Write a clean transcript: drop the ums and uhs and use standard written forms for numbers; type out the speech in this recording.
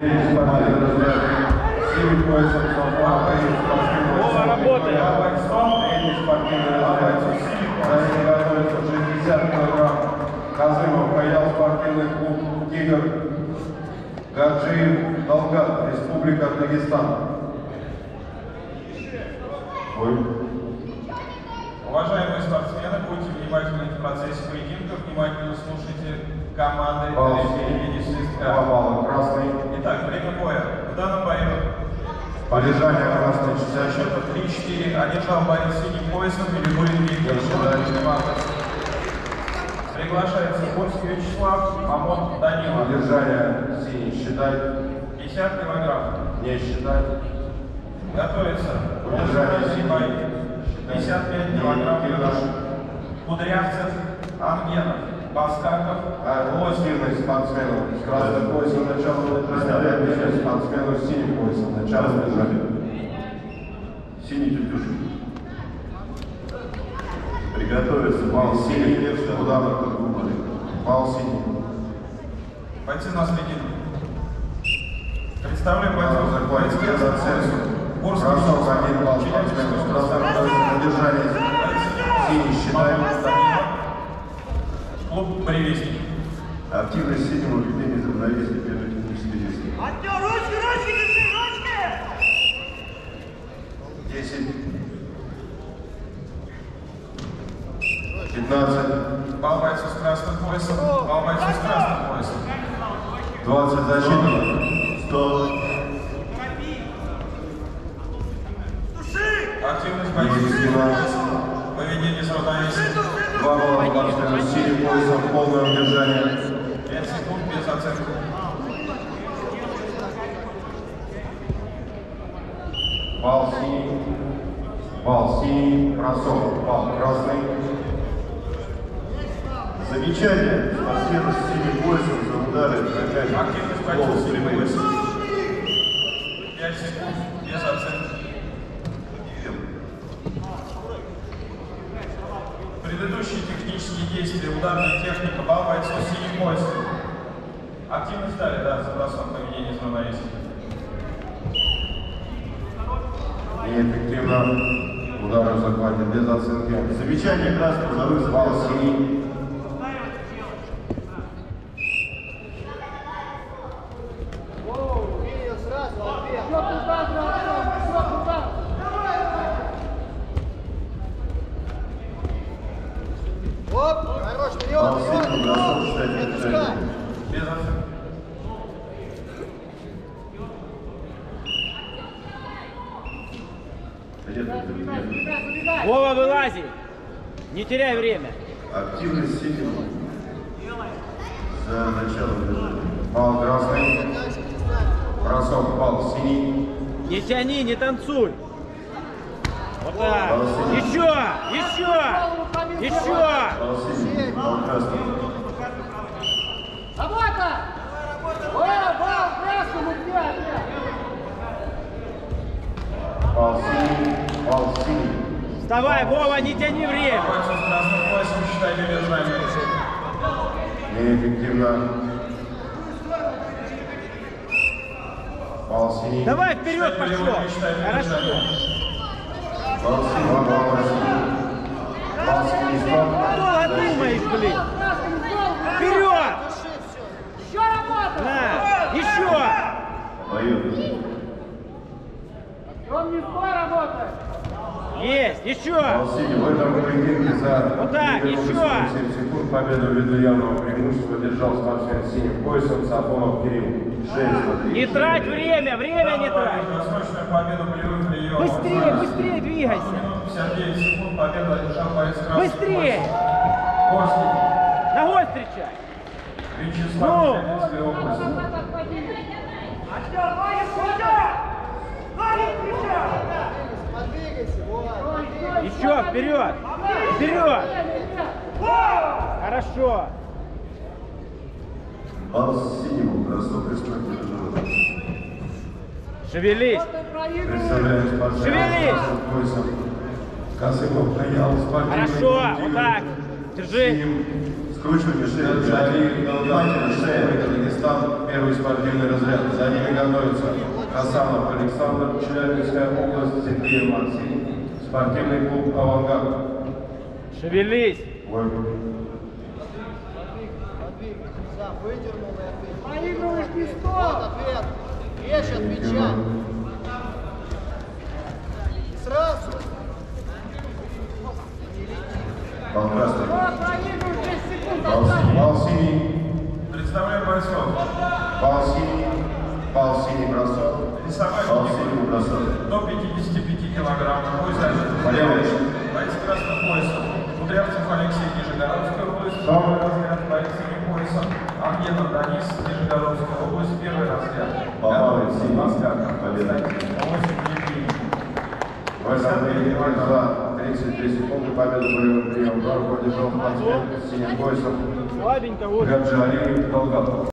Казымов, Каял, спортивный клуб «Тигр», Гаджиев, Далгат, Республика Дагестан. Уважаемые спортсмены, будьте внимательны в процессе поединка, внимательно слушайте команды рефери свистка. Красный. Итак, время боя. В данном бою Полежание красный за счетом 3-4 одержал боец синим поясом и любые двигатели. Приглашается Курский Вячеслав, Мамон Данила. Удержание синий считать. 50 килограмм. Не считать. Готовится. Удержание бой. 55 килограмм. Кудрявцев, Ангенов, Баскаков, Активный спортсменов с красным поясом начала представляет мешать спортсмену с синим поясом начала движения. Синий тетюшек. Приготовиться. Бал синий. Удар на кругу. Бал синий. Бойцы на следину. Представляю бойцов. Бойцы за цельсию. Бросок один балл спортсмену с красным поясом. Удержание синий считаем. Клуб «Буревестник». Активность синего введения за равновесие первой технической действия. Ручки, держи, ручки! 10. 15. Бал бойцов с красным поясом. Бал бойцов с красным поясом. 20 засчитано. 100. Активность бойцов с синим поясом. Выведение за равновесие. 2 балла спортсмену с синим поясом. Полное удержание. 5 секунд без оценки. Бал синий. Бал синий. Бросок. Бал красный. Замечание. Спортсмену с синим поясом за удары. Активность бойцов с синим поясом. 5 секунд без оценки. Предыдущие технические действия, ударная техника, бал бойцов с синим поясом. Активность дали, да, за бросок поведения за равновесие. Неэффективно. Удары в захвате без оценки. Замечание красного за вызов. Бал синий. Хорош, вперед! Бал синий. Бросок считать. Без оценки. Вова, вылази! Не теряй время! Активность синего. За начало движения. Бал красный. Бросок. Бал синий. Не тяни, не танцуй! Вот так! Бал синий. Еще! Еще! Еще! Бал синий. Бал красный. Работа! Бал красному, Бал синий. Бал синий. Вставай, Вова, не тяни время! Бойцов с красным поясом считайте между нами. Неэффективно. Бал синий. Давай вперед пошел! Хорошо! Бал синий. Бал синий. Бал синий. Стоп. Долго думаешь, блин! Вперед! Еще работа! На! Еще! Бою. Он не стой работает! Есть! Еще! Бал синий. В этом поединке за Вот так, еще. 7 секунд победу ввиду явного преимущества держал спортсмен с синим поясом Сафонов Кирилл. 6-3. Не трать время! Время не трать! Досрочную победу боевым приемом. Быстрее, быстрее двигайся! 59 секунд победа одержал боец с красным Быстрее! поясом. Горский. Ногой встречай! Вячеслав, Ну. Челябинская область. Еще вперед! Вперед! Хорошо! Бал синему. Бросок из противоположного. Шевелись! Представляем спортсмена Шевелись! с поясом. Казымов Каял, спортивный Хорошо! клуб Вот так! «Тигр». Держи! Синим, с Скручивание шеи, внимательно шея, Дагестан, первый спортивный разряд. За ними готовятся Хасанов Александр, Челябинская область, Сергей Максим, спортивный клуб «Авангард». Шевелись. Выдернул и ответил. Проигрываешь не стоп. Вот ответ. Речь отвечай. Сразу. Бал красный. Проигрываешь 10 секунд. Бал синий. Представляем бойцов. Бал синий. Бал синий бросок. Весовая Бал синий бросок. до 55 килограмм. Пояс Полевый. боец красным поясом. Кудрявцев Алексей, Нижегородская область, второй разряд, боец синим поясом. Ангенов Данис, Нижегородская область, первый разряд. Бабавый, синий. Москва, Победа. В этом времени за 33 секунды победу болевым приемом. Руководитель спортсмен с синим поясом Слабенько, вот. Гаджи Алиев Долгатов.